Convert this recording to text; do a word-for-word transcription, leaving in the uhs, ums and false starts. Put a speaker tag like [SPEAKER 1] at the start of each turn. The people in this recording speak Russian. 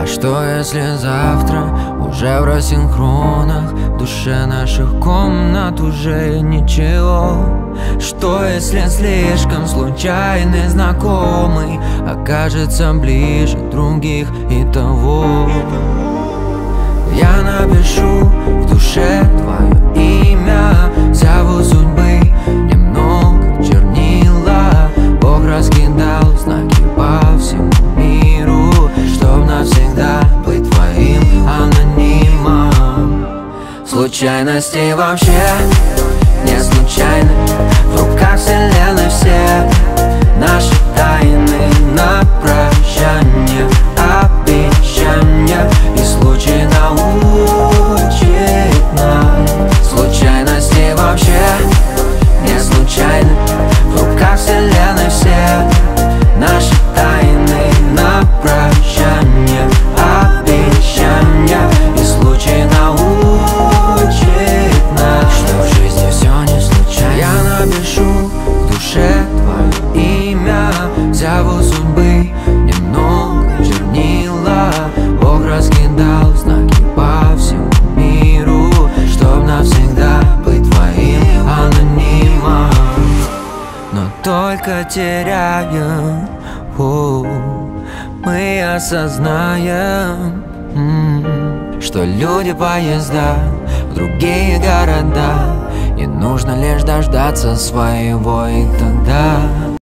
[SPEAKER 1] что если завтра уже в рассинхронах, в душе наших комнат уже ничего? Что если слишком случайный знакомый окажется ближе других и того? Я напишу в душе твое имя, зову судьбы немного чернила. Бог раскидал знаки по всему миру, чтоб навсегда быть твоим анонимом. Случайности вообще не случайны, в руках вселенной все наши тайны на прощание, обещания, и случай научит нас. Случайности вообще не случайны, в руках вселенной все наши тайны на прощание, обещания, и случай научит нас, что в жизни все не случайно. Я напишу в душе твое имя, зову судьбы немного чернила. Бог раскидал знаки по всему миру, чтоб навсегда быть твоим анонимом. Но только теряем, о, мы осознаем, м-м, что люди поезда в другие города, и нужно лишь дождаться своего, и тогда